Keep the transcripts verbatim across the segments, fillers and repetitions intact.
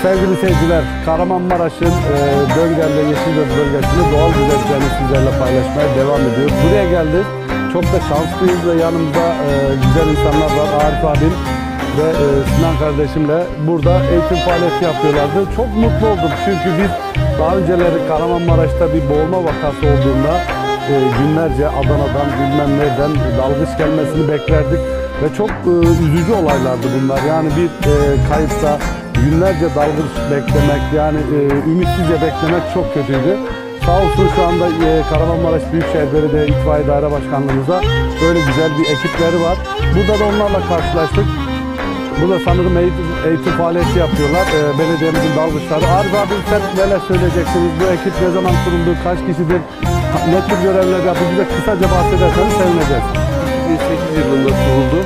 Sevgili seyirciler, Kahramanmaraş'ın e, Dönger'de Yeşilgöz bölgesinde doğal güzelliklerini sizlerle paylaşmaya devam ediyoruz. Buraya geldik. Çok da şanslıyız ve yanımızda e, güzel insanlar var. Arif abim ve e, Sinan kardeşimle burada eğitim faaliyeti yapıyorlardı. Çok mutlu oldum çünkü biz daha önceleri Kahramanmaraş'ta bir boğulma vakası olduğunda e, günlerce Adana'dan bilmem nereden dalgıç gelmesini beklerdik. Ve çok e, üzücü olaylardı bunlar. Yani bir e, kayıpta günlerce dalgıç beklemek, yani e, ümitsizce beklemek çok kötüydü. Sağ olsun şu anda e, Kahramanmaraş Büyükşehir Belediye İtfaiye Daire Başkanlığımızda böyle güzel bir ekipleri var. Burada da onlarla karşılaştık. Burada sanırım eğitim, eğitim faaliyeti yapıyorlar. E, belediyemizin dalgıçları. Arif abi, sen neler söyleyeceksiniz? Bu ekip ne zaman kuruldu? Kaç kişidir? Ne tür görevler yapıyor? Bize kısaca bahsederseniz sevineceğiz. iki bin sekiz yılında kuruldu.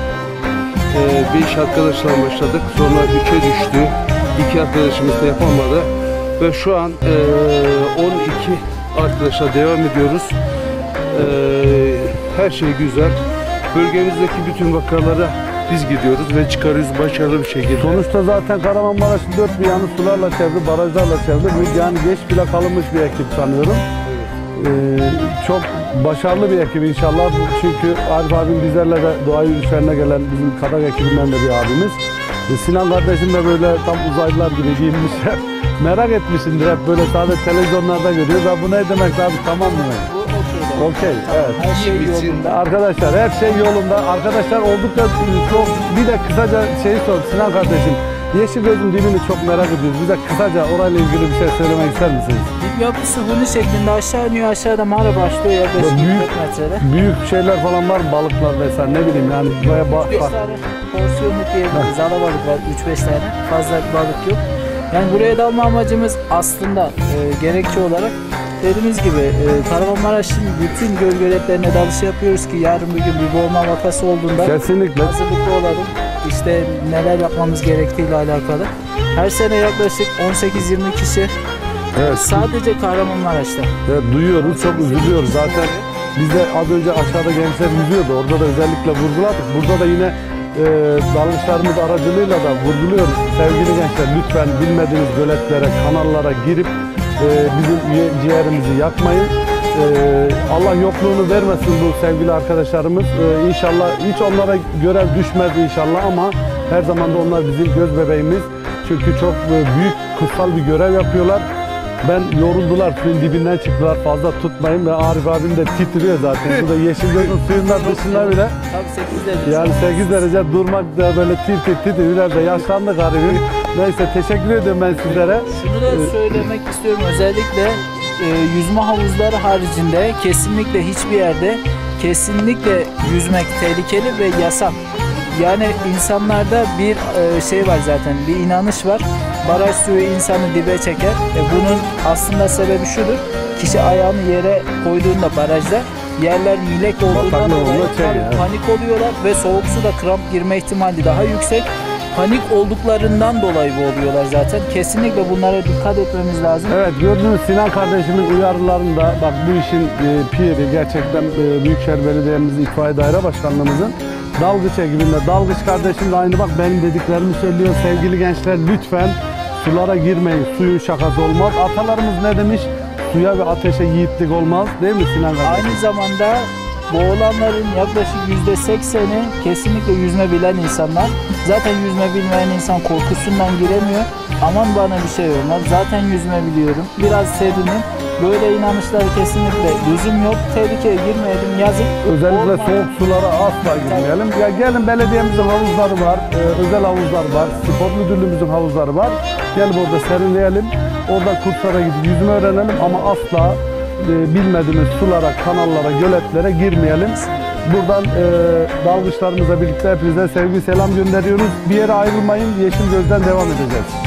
Ee, beş arkadaşla başladık. Sonra üçe düştü. İki arkadaşımız da yapamadı. Ve şu an e, on iki arkadaşla devam ediyoruz. E, her şey güzel. Bölgemizdeki bütün vakalara biz gidiyoruz ve çıkarıyoruz başarılı bir şekilde. Sonuçta zaten Kahramanmaraş'ın dört bir yanı sularla çevrili, barajlarla çevrili. Yani geç bile kalınmış bir ekip sanıyorum. Ee, çok başarılı bir ekip inşallah. Çünkü Arif abim bizlerle de doğa yürüyüşlerine gelen bizim Kadak ekibinden de bir abimiz. Ee, Sinan kardeşim de böyle tam uzaylılar gibi giyinmişler. Merak etmişsindir, hep böyle sadece televizyonlarda görüyoruz. Ya bu ne demek abi, tamam mı? Okey, evet. Her şey yolunda. Arkadaşlar her şey yolunda. Arkadaşlar oldukça çok, bir de kısaca şeyi sor Sinan kardeşim. Yeşilgöz'ün dibini çok merak ediyoruz. Bize kısaca orayla ilgili bir şey söylemek ister misiniz? Dip yapısı huni şeklinde aşağı iniyor, aşağıda mağara başlıyor yaklaşık büyük, kırk metrede. Büyük şeyler falan var, balıklar vesaire, ne bileyim yani baya bak. üç beş tane porsiyonluk diyebiliriz, alabalık var, üç beş tane, fazla balık yok. Yani buraya dalma amacımız aslında e, gerekçe olarak dediğimiz gibi e, Kahramanmaraş'ın bütün göl göletlerine dalış yapıyoruz ki yarın bir gün bir boğulma vakası olduğunda kesinlikle hazırlıklı olalım. İşte neler yapmamız gerektiğiyle alakalı. Her sene yaklaşık on sekiz yirmi kişi evet, sadece Kahramanmaraş'ta. Evet, duyuyoruz, çok üzülüyoruz zaten. Biz de az önce aşağıda gençler yüzüyordu, orada da özellikle vurguladık. Burada da yine e, dalgıçlarımız aracılığıyla da vurguluyoruz. Sevgili gençler, lütfen bilmediğiniz göletlere, kanallara girip e, bizim ciğerimizi yakmayın. Ee, Allah yokluğunu vermesin bu sevgili arkadaşlarımız. Ee, inşallah hiç onlara görev düşmez inşallah, ama her zaman da onlar bizim göz bebeğimiz. Çünkü çok büyük, kutsal bir görev yapıyorlar. Ben yoruldular, suyun dibinden çıktılar, fazla tutmayın ve Arif abim de titriyor zaten. Burada Yeşilgöz'ün suyundan dışında bile. Tabii sekiz derece. Yani sekiz derece durmak da böyle tir tir tir, biraz da yaşlandık Arif'im. Neyse, teşekkür ediyorum ben sizlere. Şunu da söylemek istiyorum, özellikle e, yüzme havuzları haricinde kesinlikle hiçbir yerde kesinlikle yüzmek tehlikeli ve yasak. Yani insanlarda bir e, şey var zaten, bir inanış var. Baraj suyu insanı dibe çeker. E, bunun aslında sebebi şudur. Kişi ayağını yere koyduğunda barajda yerler milek olduğundan dolayı evet. panik oluyorlar ve soğuk suda kramp girme ihtimali daha yüksek. Panik olduklarından dolayı boğuluyorlar zaten. Kesinlikle bunlara dikkat etmemiz lazım. Evet, gördüğünüz Sinan kardeşimin uyarılarında, bak bu işin e, piri gerçekten e, Büyükşehir Belediye'mizin İtfaiye Daire Başkanlığımızın dalgıç ekibinde. Dalgıç kardeşim de aynı, bak benim dediklerimi söylüyor. Sevgili gençler, lütfen sulara girmeyin. Suyun şakası olmaz. Atalarımız ne demiş? Suya ve ateşe yiğitlik olmaz. Değil mi Sinan kardeşim? Aynı zamanda boğulanların yaklaşık yüzde sekseni kesinlikle yüzme bilen insanlar. Zaten yüzme bilmeyen insan korkusundan giremiyor. Aman bana bir şey olmaz, zaten yüzme biliyorum, biraz serinim. Böyle inanışlara kesinlikle lüzum yok. Tehlikeye girmeyelim, yazık. Özellikle olma. soğuk sulara asla girmeyelim. Ya gelin, belediyemizin havuzları var, e, özel havuzlar var, spor müdürlüğümüzün havuzları var. Gelip orada serinleyelim, orada kurslara gidip yüzme öğrenelim, ama asla e, bilmediğimiz sulara, kanallara, göletlere girmeyelim. Buradan e, dalgıçlarımızla birlikte hepinize sevgi selam gönderiyoruz. Bir yere ayrılmayın, Yeşilgöz'den devam edeceğiz.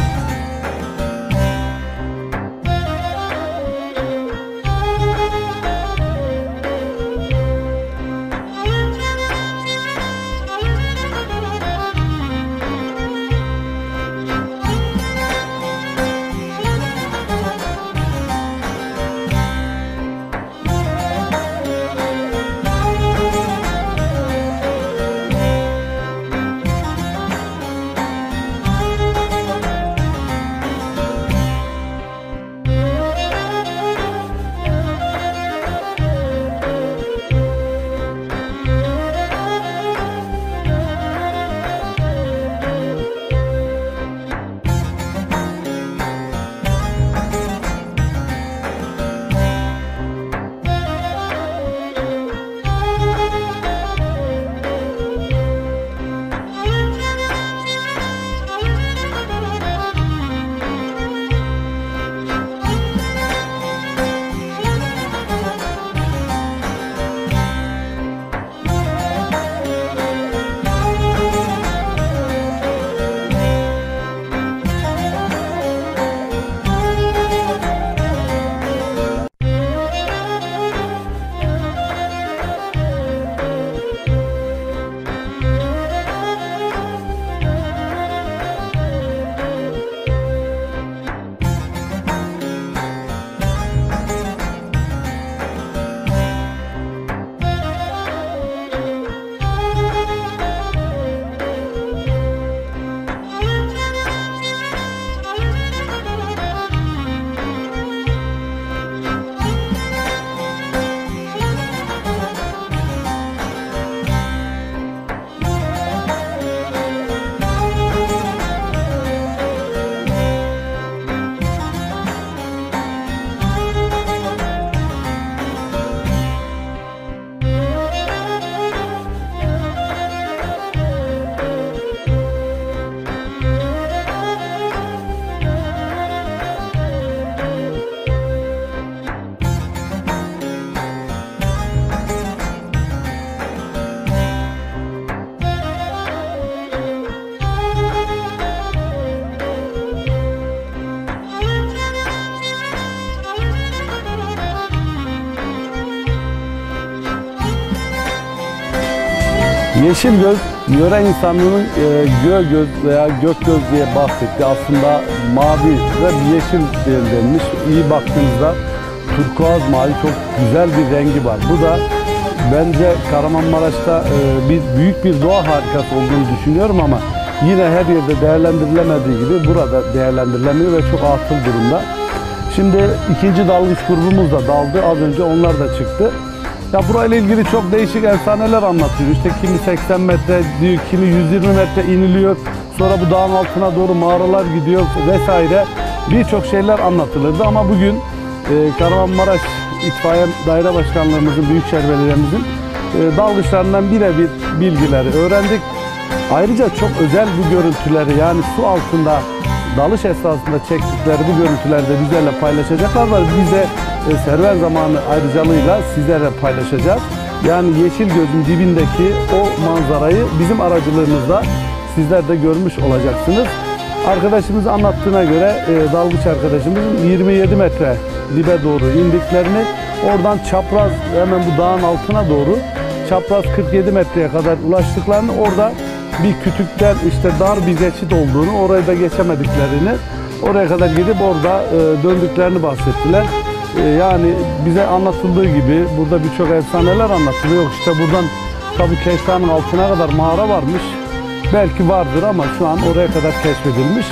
Yeşilgöz, yöre insanlığının e, göğgöz veya gökgöz diye bahsetti. Aslında mavi ve yeşil denilmiş. İyi baktığınızda turkuaz mavi çok güzel bir rengi var. Bu da bence Kahramanmaraş'ta e, bir büyük bir doğa harikası olduğunu düşünüyorum ama yine her yerde değerlendirilemediği gibi burada değerlendirilemiyor ve çok atıl durumda. Şimdi ikinci dalgıç grubumuz da daldı. Az önce onlar da çıktı. Ya burayla ilgili çok değişik efsaneler anlatıyor. İşte kimi seksen metre diyor, kimi yüz yirmi metre iniliyor. Sonra bu dağın altına doğru mağaralar gidiyor vesaire. Birçok şeyler anlatılırdı ama bugün e, Kahramanmaraş İtfaiye Daire Başkanlığımızın, Büyükşehir Belediye'mizin e, dalgıçlarından birebir bilgileri öğrendik. Ayrıca çok özel bu görüntüleri, yani su altında dalış esnasında çektikleri bu görüntüleri de bizlerle paylaşacaklar var. Biz de e, serüven zamanı ayrıcalığıyla sizlerle paylaşacağız. Yani Yeşilgöz'ün dibindeki o manzarayı bizim aracılığımızla sizler de görmüş olacaksınız. Arkadaşımız anlattığına göre e, dalgıç arkadaşımızın yirmi yedi metre dibe doğru indiklerini, oradan çapraz hemen bu dağın altına doğru çapraz kırk yedi metreye kadar ulaştıklarını, orada bir kütükten işte dar bir geçit olduğunu, orayı da geçemediklerini, oraya kadar gidip orada e, döndüklerini bahsettiler. E, yani bize anlatıldığı gibi burada birçok efsaneler anlatılıyor. İşte buradan tabii Keşfan'ın altına kadar mağara varmış. Belki vardır ama şu an oraya kadar keşfedilmiş.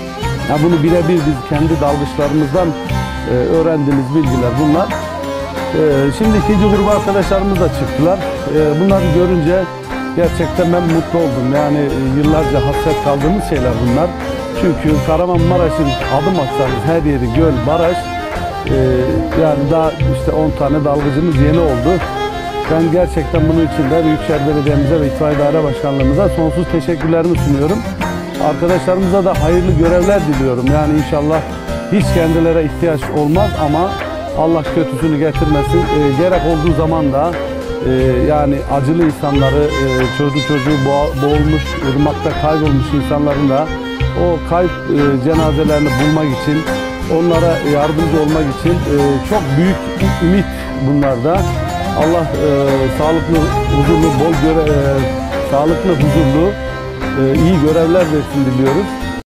Ya bunu birebir biz kendi dalgıçlarımızdan e, öğrendiğimiz bilgiler bunlar. E, şimdi ikinci grup arkadaşlarımız da çıktılar. E, bunları görünce gerçekten ben mutlu oldum. Yani yıllarca hasret kaldığımız şeyler bunlar. Çünkü Kahramanmaraş'ın adım atsanız her yeri göl, baraj. Ee, yani daha işte on tane dalgıcımız yeni oldu. Ben gerçekten bunun için de Büyükşehir Belediye'mize ve İtfaiye Daire Başkanlığımıza sonsuz teşekkürlerimi sunuyorum. Arkadaşlarımıza da hayırlı görevler diliyorum. Yani inşallah hiç kendilere ihtiyaç olmaz ama Allah kötüsünü getirmesin. Ee, gerek olduğu zaman da Ee, yani acılı insanları, e, çocuğu çocuğu boğa, boğulmuş, ırmakta kaybolmuş insanların da o kayıp e, cenazelerini bulmak için, onlara yardımcı olmak için e, çok büyük bir ümit bunlarda. Allah e, sağlıklı, huzurlu, bol göre, e, sağlıklı, huzurlu, e, iyi görevler versin diliyoruz.